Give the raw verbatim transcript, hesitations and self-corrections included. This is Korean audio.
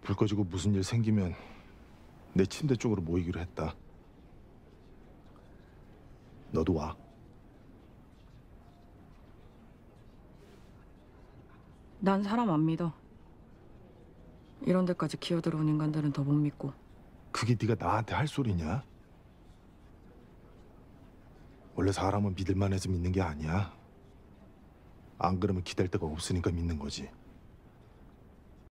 불 꺼지고 무슨 일 생기면 내 침대 쪽으로 모이기로 했다. 너도 와. 난 사람 안 믿어. 이런 데까지 기어들어온 인간들은 더 못 믿고. 그게 네가 나한테 할 소리냐? 원래 사람은 믿을만 해서 믿는 게 아니야. 안 그러면 기댈 데가 없으니까 믿는 거지.